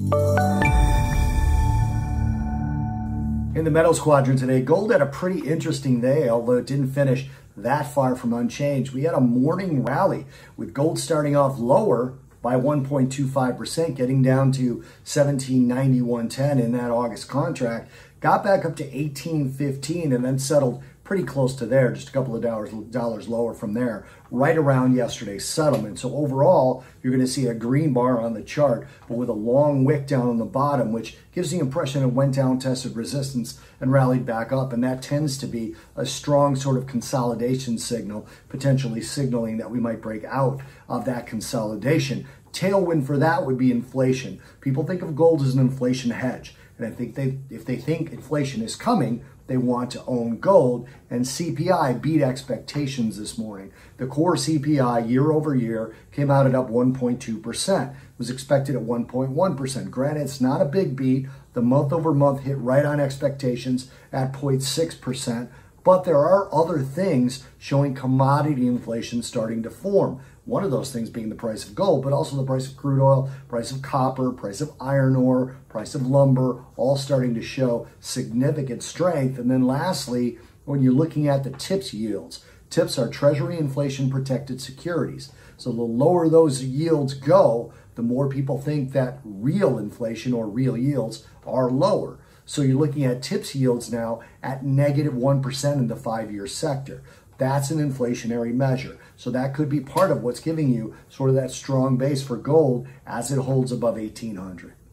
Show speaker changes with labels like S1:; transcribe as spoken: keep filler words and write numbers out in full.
S1: In the metals quadrant today, gold had a pretty interesting day, although it didn't finish that far from unchanged. We had a morning rally with gold starting off lower by one point two five percent, getting down to seventeen ninety-one ten in that August contract. Got back up to eighteen fifteen and then settled pretty close to there, just a couple of dollars, dollars lower from there, right around yesterday's settlement. So overall, you're going to see a green bar on the chart, but with a long wick down on the bottom, which gives the impression it went down, tested resistance, and rallied back up. And that tends to be a strong sort of consolidation signal, potentially signaling that we might break out of that consolidation. Tailwind for that would be inflation. People think of gold as an inflation hedge. And I think they, if they think inflation is coming, they want to own gold, and C P I beat expectations this morning. The core C P I year over year came out at up one point two percent. It was expected at one point one percent. Granted, it's not a big beat. The month over month hit right on expectations at zero point six percent. But there are other things showing commodity inflation starting to form. One of those things being the price of gold, but also the price of crude oil, price of copper, price of iron ore, price of lumber, all starting to show significant strength. And then lastly, when you're looking at the TIPS yields, TIPS are Treasury inflation protected securities. So the lower those yields go, the more people think that real inflation or real yields are lower. So you're looking at TIPS yields now at negative one percent in the five-year sector. That's an inflationary measure. So that could be part of what's giving you sort of that strong base for gold as it holds above eighteen hundred.